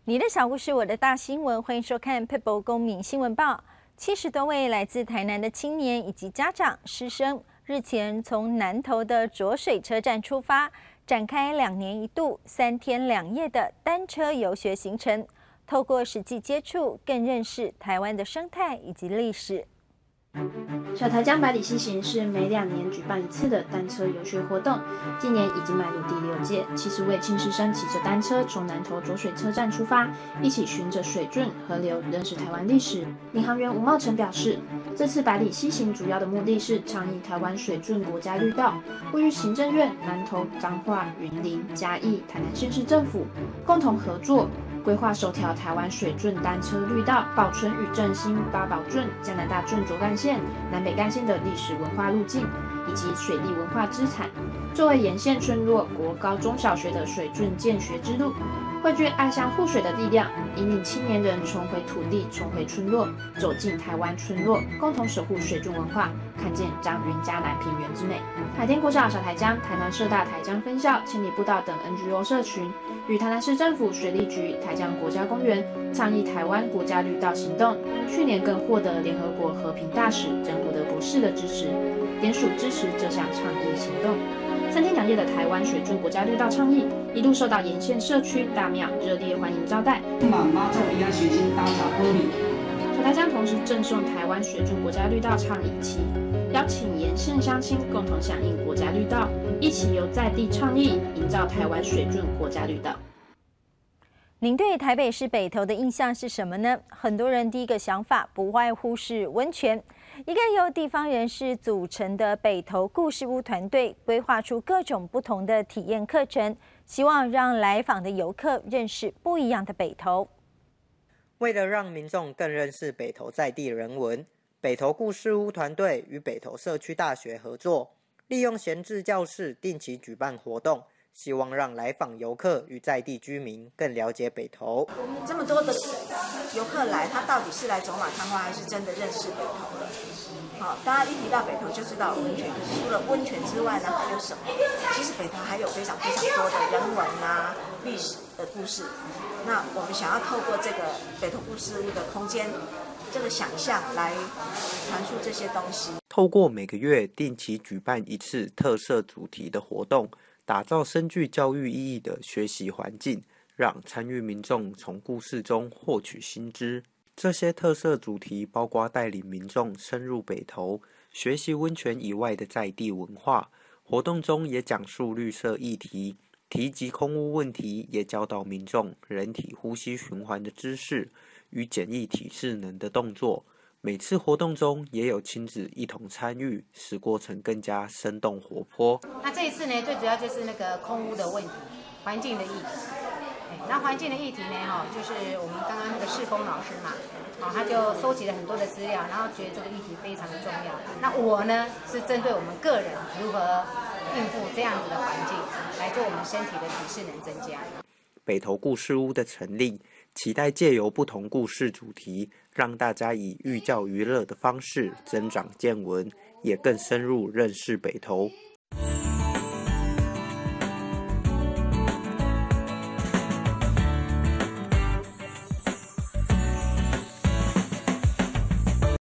你的小故事，我的大新闻，欢迎收看 People 公民新闻报。70多位来自台南的青年以及家长、师生，日前从南投的浊水车站出发，展开2年1度、3天2夜的单车游学行程，透过实际接触，更认识台湾的生态以及历史。 小台江百里西行是每2年举办1次的单车游学活动，今年已经迈入第6届。70位庆师生骑着单车从南投浊水车站出发，一起循着水圳、河流认识台湾历史。领航员吴茂成表示，这次百里西行主要的目的是倡议台湾水圳国家绿道，呼吁行政院、南投、彰化、云林、嘉义、台南县市政府共同合作，规划首条台湾水圳单车绿道，保存与振兴八宝圳、加拿大圳卓干线、南北干线的历史文化路径以及水利文化资产，作为沿线村落国高中小学的水圳建学之路，汇聚爱乡护水的力量，引领青年人重回土地、重回村落，走进台湾村落，共同守护水圳文化，看见彰云嘉南平原之美。海天国小小台江、台南社大台江分校、千里步道等 NGO 社群，与台南市政府水利局、台江国家公园倡议台湾国家绿道行动。去年更获得联合国和平大使珍古德博士的支持，联署支持这项倡议行动。3天2夜的台湾水圳国家绿道倡议，一路受到沿线社区大庙热烈欢迎招待。小台江同时赠送台湾水圳国家绿道倡议旗，邀请沿线乡亲共同响应国家绿道，一起由在地倡议营造台湾水圳国家绿道。 您对台北市北投的印象是什么呢？很多人第一个想法不外乎是温泉。一个由地方人士组成的北投故事屋团队，规划出各种不同的体验课程，希望让来访的游客认识不一样的北投。 为了让民众更认识北投在地人文，北投故事屋团队与北投社区大学合作，利用闲置教室定期举办活动，希望让来访游客与在地居民更了解北投。 这么多的游客来，他到底是来走马看花，还是真的认识北投了？好，大家一提到北投就知道温泉，可是除了温泉之外呢，还有什么？其实北投还有非常非常多的人文啊、历史的故事。那我们想要透过这个北投故事屋的空间，这个想象来传输这些东西。 透过每个月定期举办1次特色主题的活动，打造深具教育意义的学习环境，让参与民众从故事中获取新知。这些特色主题包括带领民众深入北投，学习温泉以外的在地文化。活动中也讲述绿色议题，提及空污问题，也教导民众人体呼吸循环的知识与简易体适能的动作。每次活动中也有亲子一同参与，使过程更加生动活泼。 那这一次呢，最主要就是那个空污的问题，环境的议题。那环境的议题呢，就是我们刚刚那个世峰老师嘛，他就收集了很多的资料，然后觉得这个议题非常的重要。那我呢，是针对我们个人如何应付这样子的环境，来做我们身体的体适能增加。 北投故事屋的成立，期待借由不同故事主题，让大家以寓教于乐的方式增长见闻，也更深入认识北投。